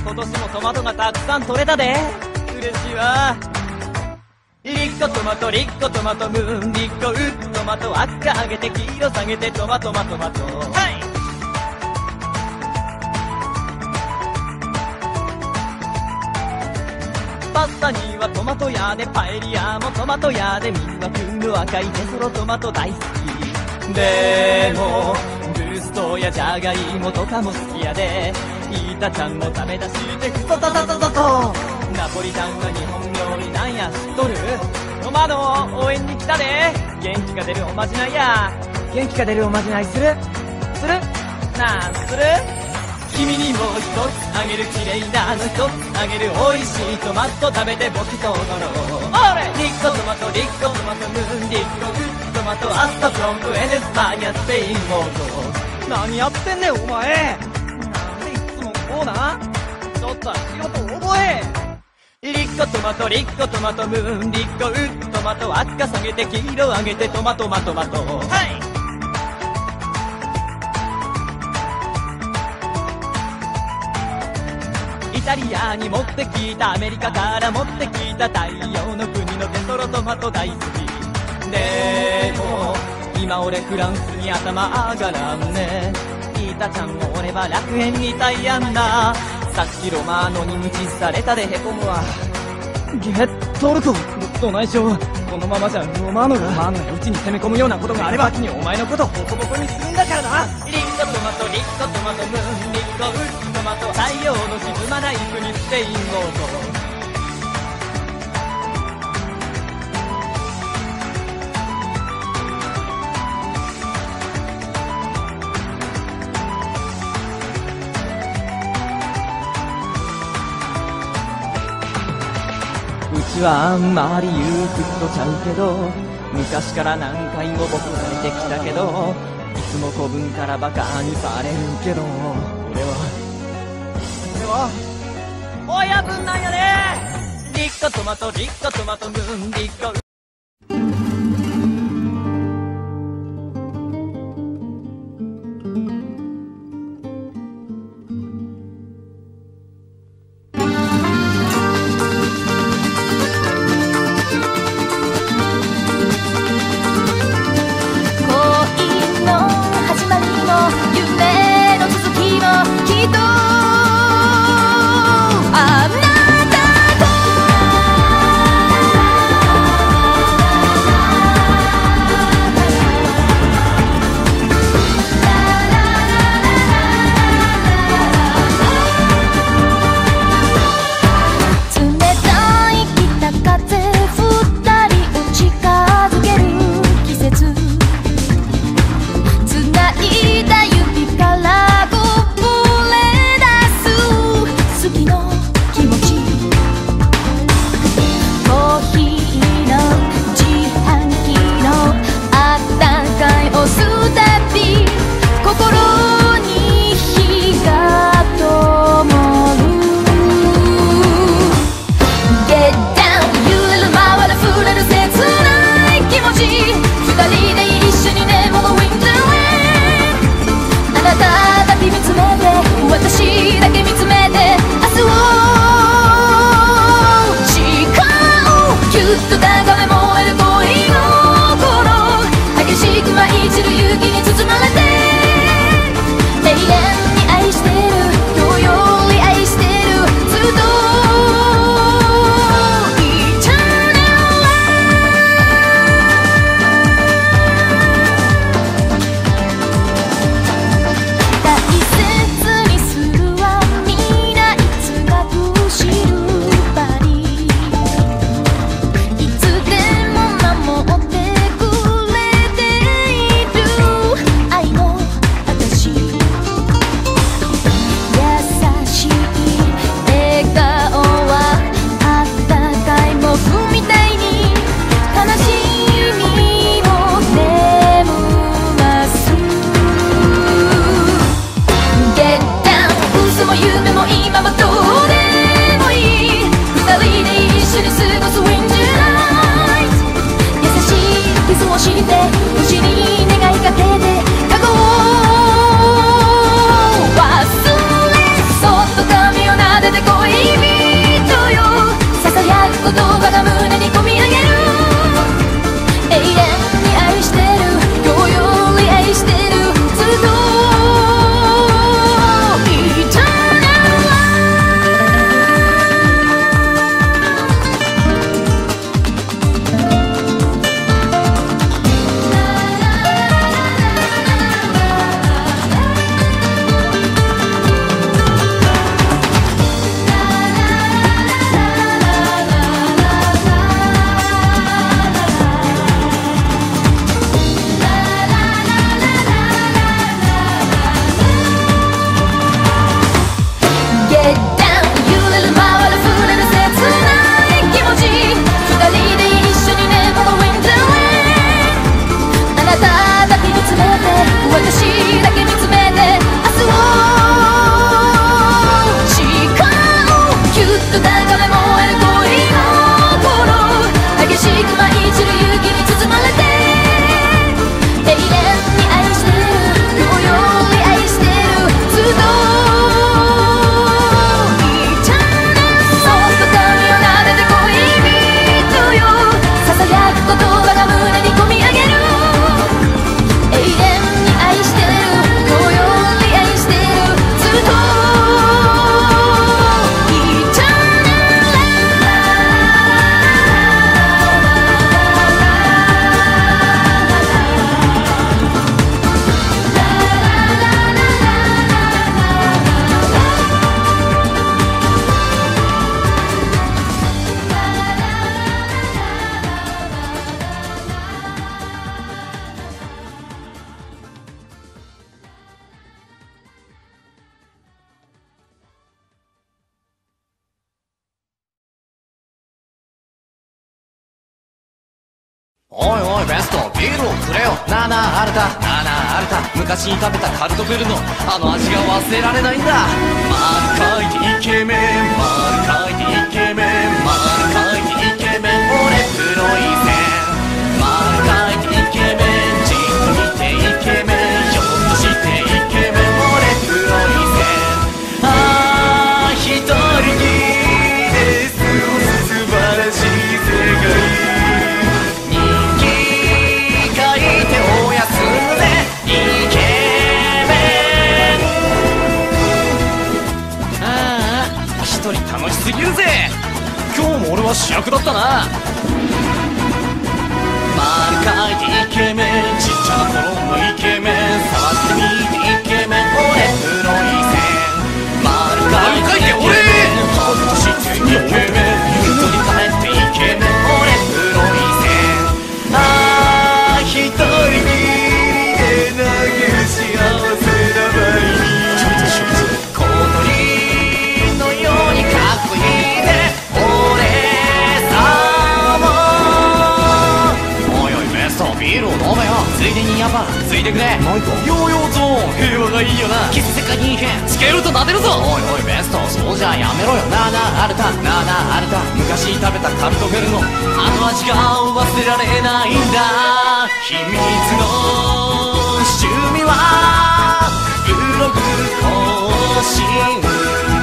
今年もトマトがたくさん取れたで。嬉しいわ。リッコトマト、リッコトマト、ムーンリッコウットマト、赤上げて黄色下げてトマトマトマト。はい。パスタにはトマト屋で、パエリアもトマト屋で、水はクング赤いテソロトマト大好き。でもブーストやジャガイモとかも好きやで。イータちゃんも食べ出してふとととととと。ナポリタンは日本料理なんや知っとる？トマト応援に来たで。元気が出るおまじないや。元気が出るおまじないする？なんする？君にも一つあげる、綺麗なの一つあげる、美味しいトマト食べて僕と踊ろう。オレリッコトマト、リッコトマト、ムーンリッコグットマト、アスタフロンブエネスパニアスペインモード。何やってんねんお前。なんでいつもこうな。ちょっとは仕事覚え。リッコトマト、リッコトマト、ムーンリッコウットマト、赤下げて黄色上げてトマトマトマト。はい。イタリアに持ってきた、アメリカから持ってきた、太陽の国のテソロトマト大好き。でも今俺フランスに頭上がらんね。イータちゃんもおれば楽園みたいやんな。さっきロマーノに無知されたでへこむわ。ゲットルコどないしよう。このままじゃロマーノがうちに攻め込むようなことがあれば先にお前のことボコボコにするんだからな。リッコトマト、リッコトマト、ムーンリッコウットマト、太陽の沈まない国スペインゴート。うちはあんまり言うことちゃうけど、昔から何回も僕が見てきたけど、いつも子分からバカにされるけど、俺は親分なんやね。リッコトマト、リッコトマト、ムーンリッコ。 「 おいおいベストビールをくれよ。なあなあアルタ、なあなあアルタ、昔に食べたカルトフルのあの味が忘れられないんだ。丸書いてイケメン、丸書いてイケメン、丸書いてイケメン、俺プロイセン。丸書いてイケメン、じっと見てイケメン、ひょっとしてイケメン、俺プロイセン。ああ一人きりで過ごす素晴らしい世界。楽しすぎるぜ。今日も俺は主役だったな。丸書いてイケメン、ちっちゃな頃のイケメン、触ってみてイケメン、俺プロイセン。丸書いてイケメン、ほっとしてイケメン、ゆとり帰ってイケメン、俺プロイセン。ああ一人きりで泣ける幸せな毎日。小鳥のようにかっこいいね俺さも。おいおいベストビールを飲めよ。ついでにヤバついてくれ。ヨーヨーゾーン平和がいいよな。キス世界に異変つけるとなでるぞ。おいおいベストそうじゃやめろよ。なあなあアルタ、なあなあアルタ、昔食べたカルトフェルのあの味が忘れられないんだ。秘密の趣味はブログ更新